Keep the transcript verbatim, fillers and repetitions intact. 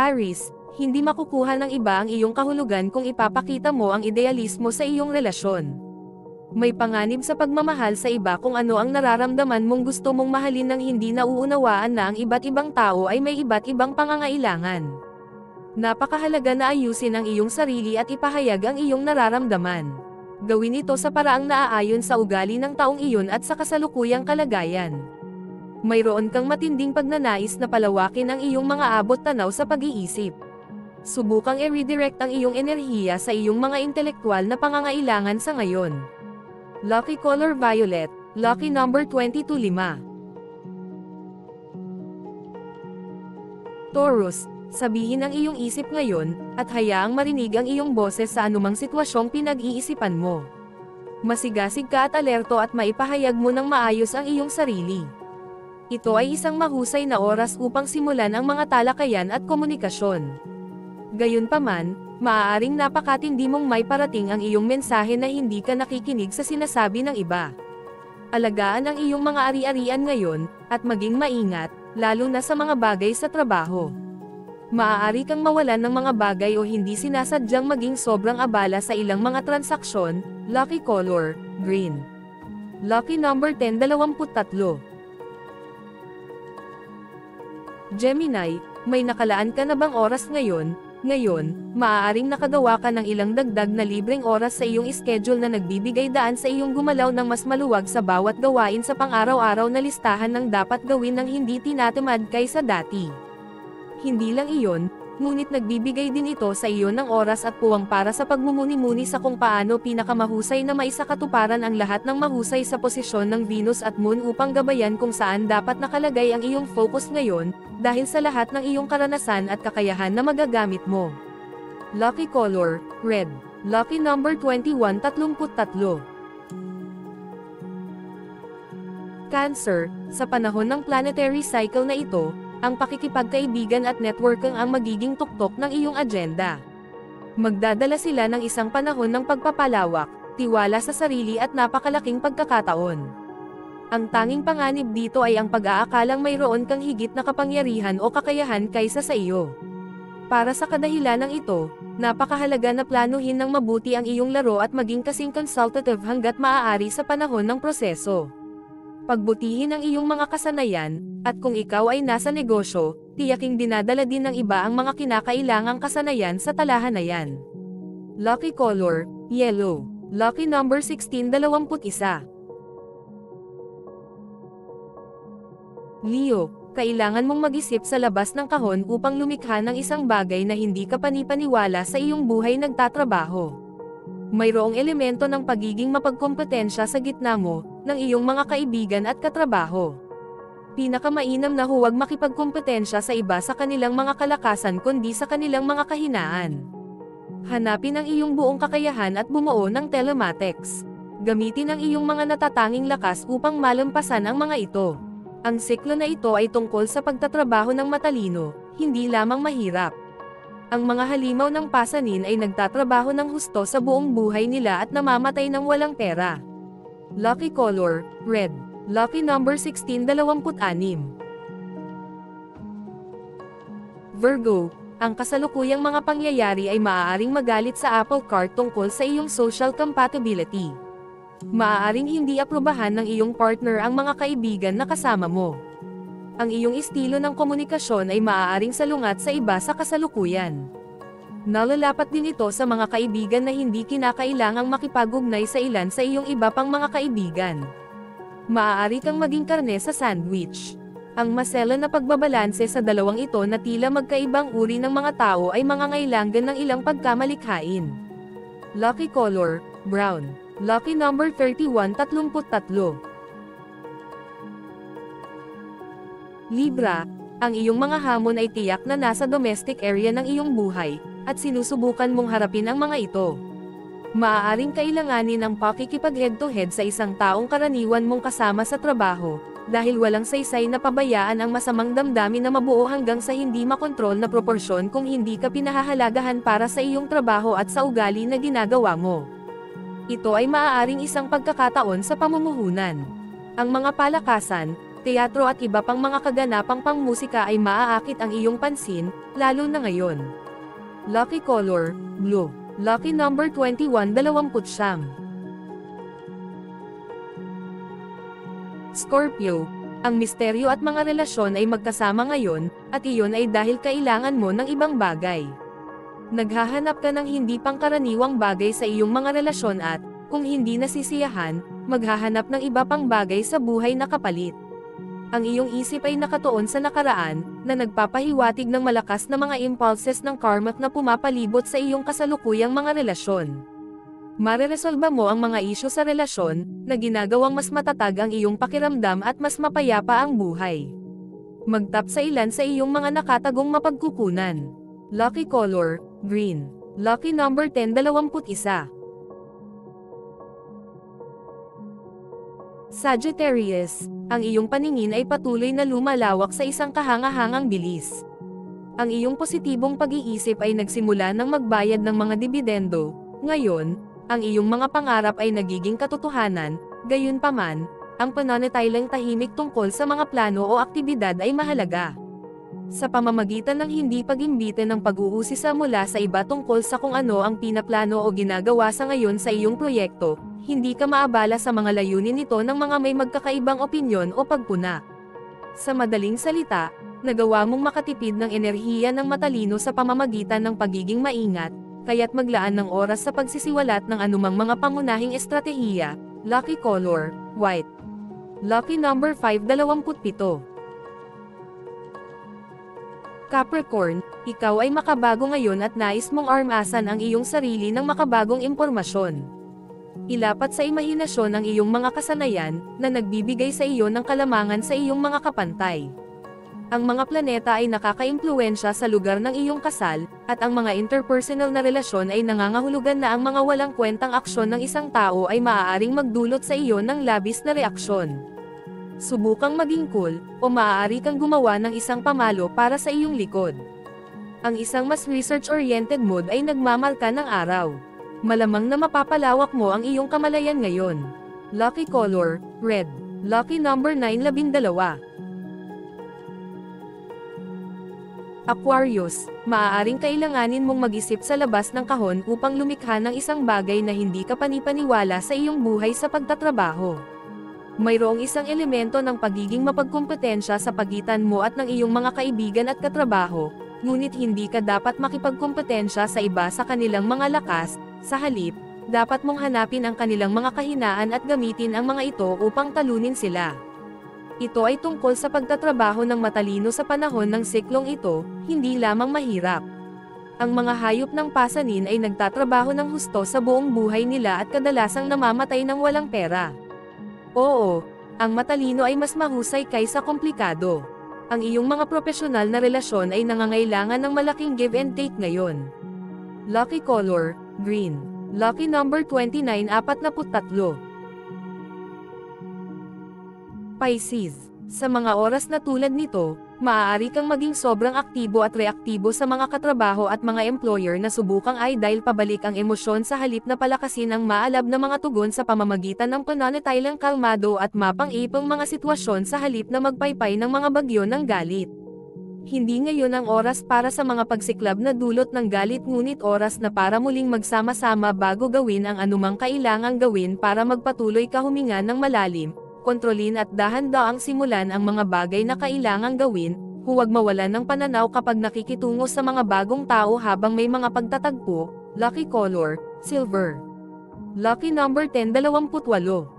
Aries, hindi makukuha ng iba ang iyong kahulugan kung ipapakita mo ang idealismo sa iyong relasyon. May panganib sa pagmamahal sa iba kung ano ang nararamdaman mong gusto mong mahalin nang hindi nauunawaan na ang iba't ibang tao ay may iba't ibang pangangailangan. Napakahalaga na ayusin ang iyong sarili at ipahayag ang iyong nararamdaman. Gawin ito sa paraang naaayon sa ugali ng taong iyon at sa kasalukuyang kalagayan. Mayroon kang matinding pagnanais na palawakin ang iyong mga abot-tanaw sa pag-iisip. Subukang i-redirect ang iyong enerhiya sa iyong mga intelektual na pangangailangan sa ngayon. Lucky color violet, lucky number twenty-two lima. Taurus, sabihin ang iyong isip ngayon, at hayaang marinig ang iyong boses sa anumang sitwasyong pinag-iisipan mo. Masigasig ka at alerto at maipahayag mo ng maayos ang iyong sarili. Ito ay isang mahusay na oras upang simulan ang mga talakayan at komunikasyon. Gayunpaman, maaaring napakatindi mong may parating ang iyong mensahe na hindi ka nakikinig sa sinasabi ng iba. Alagaan ang iyong mga ari-arian ngayon, at maging maingat, lalo na sa mga bagay sa trabaho. Maaari kang mawalan ng mga bagay o hindi sinasadyang maging sobrang abala sa ilang mga transaksyon. Lucky color, green. Lucky number ten twenty-three. Gemini, may nakalaan ka na bang oras ngayon? Ngayon, maaaring nakagawa ka ng ilang dagdag na libreng oras sa iyong schedule na nagbibigay daan sa iyong gumalaw ng mas maluwag sa bawat gawain sa pang-araw-araw na listahan ng dapat gawin ng hindi tinatamad kaysa dati. Hindi lang iyon, ngunit nagbibigay din ito sa iyo ng oras at puwang para sa pagmumuni-muni sa kung paano pinakamahusay na maisakatuparan ang lahat ng mahusay sa posisyon ng Venus at Moon upang gabayan kung saan dapat nakalagay ang iyong focus ngayon, dahil sa lahat ng iyong karanasan at kakayahan na magagamit mo. Lucky color, red. Lucky number twenty-one thirty-three. Cancer, sa panahon ng planetary cycle na ito, ang pakikipagkaibigan at networking ang magiging tuktok ng iyong agenda. Magdadala sila ng isang panahon ng pagpapalawak, tiwala sa sarili at napakalaking pagkakataon. Ang tanging panganib dito ay ang pag-aakalang mayroon kang higit na kapangyarihan o kakayahan kaysa sa iyo. Para sa kadahilanang ito, napakahalaga na planuhin ng mabuti ang iyong laro at maging kasing consultative hanggat maaari sa panahon ng proseso. Pagbutihin ang iyong mga kasanayan, at kung ikaw ay nasa negosyo, tiyaking dinadala din ng iba ang mga kinakailangang kasanayan sa talahan na yan. Lucky color, yellow. Lucky number sixteen twenty-one. Leo, kailangan mong mag-isip sa labas ng kahon upang lumikha ng isang bagay na hindi ka panipaniwala sa iyong buhay nagtatrabaho. Mayroong elemento ng pagiging mapagkompetensya sa gitna mo, ng iyong mga kaibigan at katrabaho. Pinakamainam na huwag makipagkompetensya sa iba sa kanilang mga kalakasan kundi sa kanilang mga kahinaan. Hanapin ang iyong buong kakayahan at bumuo ng telematics. Gamitin ang iyong mga natatanging lakas upang malampasan ang mga ito. Ang siklo na ito ay tungkol sa pagtatrabaho ng matalino, hindi lamang mahirap. Ang mga halimaw ng pasanin ay nagtatrabaho ng husto sa buong buhay nila at namamatay ng walang pera. Lucky color, red. Lucky number sixteen twenty-six. Virgo, ang kasalukuyang mga pangyayari ay maaaring magalit sa apple cart tungkol sa iyong social compatibility. Maaaring hindi aprobahan ng iyong partner ang mga kaibigan na kasama mo. Ang iyong estilo ng komunikasyon ay maaaring salungat sa iba sa kasalukuyan. Nalalapat din ito sa mga kaibigan na hindi kinakailangang makipag-ugnay sa ilan sa iyong iba pang mga kaibigan. Maaari kang maging karne sa sandwich. Ang masela na pagbabalanse sa dalawang ito na tila magkaibang uri ng mga tao ay mangangailangan ng ilang pagkamalikhain. Lucky color, brown. Lucky number thirty-one thirty-three. Libra, ang iyong mga hamon ay tiyak na nasa domestic area ng iyong buhay, at sinusubukan mong harapin ang mga ito. Maaaring kailanganin ang pakikipag head-to-head sa isang taong karaniwan mong kasama sa trabaho, dahil walang saysay na pabayaan ang masamang damdamin na mabuo hanggang sa hindi makontrol na proporsyon kung hindi ka pinahahalagahan para sa iyong trabaho at sa ugali na ginagawa mo. Ito ay maaaring isang pagkakataon sa pamumuhunan. Ang mga palakasan, teatro at iba pang mga kaganapang pangmusika ay maaakit ang iyong pansin, lalo na ngayon. Lucky color, blue. Lucky number twenty-one, dalawampu't siyam. Scorpio. Ang misteryo at mga relasyon ay magkasama ngayon, at iyon ay dahil kailangan mo ng ibang bagay. Naghahanap ka ng hindi pangkaraniwang bagay sa iyong mga relasyon at, kung hindi nasisiyahan, maghahanap ng iba pang bagay sa buhay na kapalit. Ang iyong isip ay nakatuon sa nakaraan, na nagpapahiwatig ng malakas na mga impulses ng karma na pumapalibot sa iyong kasalukuyang mga relasyon. Mareresolba mo ang mga isyu sa relasyon, na ginagawang mas matatag ang iyong pakiramdam at mas mapayapa ang buhay. Magtap sa ilan sa iyong mga nakatagong mapagkukunan. Lucky color, green. Lucky number ten, dalawampu't isa. Sagittarius, ang iyong paningin ay patuloy na lumalawak sa isang kahanga-hangang bilis. Ang iyong positibong pag-iisip ay nagsimula ng magbayad ng mga dibidendo. Ngayon, ang iyong mga pangarap ay nagiging katotohanan. Gayunpaman, ang pananatiling tahimik tungkol sa mga plano o aktibidad ay mahalaga. Sa pamamagitan ng hindi pag-imbite ng pag-uusisa mula sa iba tungkol sa kung ano ang pinaplano o ginagawa sa ngayon sa iyong proyekto, hindi ka maabala sa mga layunin nito ng mga may magkakaibang opinyon o pagpuna. Sa madaling salita, nagawa mong makatipid ng enerhiya ng matalino sa pamamagitan ng pagiging maingat, kaya't maglaan ng oras sa pagsisiwalat ng anumang mga pangunahing estratehiya. Lucky color, white. Lucky number five, dalawampu't pito. Capricorn, ikaw ay makabago ngayon at nais mong armasan ang iyong sarili ng makabagong impormasyon. Ilapat sa imahinasyon ang iyong mga kasanayan, na nagbibigay sa iyo ng kalamangan sa iyong mga kapantay. Ang mga planeta ay nakakaimpluwensya sa lugar ng iyong kasal, at ang mga interpersonal na relasyon ay nangangahulugan na ang mga walang kwentang aksyon ng isang tao ay maaaring magdulot sa iyo ng labis na reaksyon. Subukang maging cool, o maaari kang gumawa ng isang pamalo para sa iyong likod. Ang isang mas research-oriented mood ay nagmamarka ng araw. Malamang na mapapalawak mo ang iyong kamalayan ngayon. Lucky color, red. Lucky number nine, labindalawa. Aquarius, maaaring kailanganin mong mag-isip sa labas ng kahon upang lumikha ng isang bagay na hindi ka panipaniwala sa iyong buhay sa pagtatrabaho. Mayroong isang elemento ng pagiging mapagkumpetensya sa pagitan mo at ng iyong mga kaibigan at katrabaho, ngunit hindi ka dapat makipagkumpetensya sa iba sa kanilang mga lakas. Sa halip, dapat mong hanapin ang kanilang mga kahinaan at gamitin ang mga ito upang talunin sila. Ito ay tungkol sa pagtatrabaho ng matalino sa panahon ng siklong ito, hindi lamang mahirap. Ang mga hayop ng pasanin ay nagtatrabaho ng husto sa buong buhay nila at kadalasang namamatay ng walang pera. Oo, ang matalino ay mas mahusay kaysa komplikado. Ang iyong mga profesional na relasyon ay nangangailangan ng malaking give and take ngayon. Lucky color, green. Lucky number twenty-nine, apat na puttatlo. Pisces, sa mga oras na tulad nito, maaari kang maging sobrang aktibo at reaktibo sa mga katrabaho at mga employer na subukang ay dahil pabalik ang emosyon sa halip na palakasin ang maalab na mga tugon sa pamamagitan ng pananatiling kalmado at mapang-ipang mga sitwasyon sa halip na magpaypay ng mga bagyo ng galit. Hindi ngayon ang oras para sa mga pagsiklab na dulot ng galit, ngunit oras na para muling magsama-sama bago gawin ang anumang kailangang gawin para magpatuloy ka huminga ng malalim. Kontrolin at dahan-daang simulan ang mga bagay na kailangang gawin, huwag mawalan ng pananaw kapag nakikitungo sa mga bagong tao habang may mga pagtatagpo. Lucky color, silver. Lucky number ten, dalawampu't walo.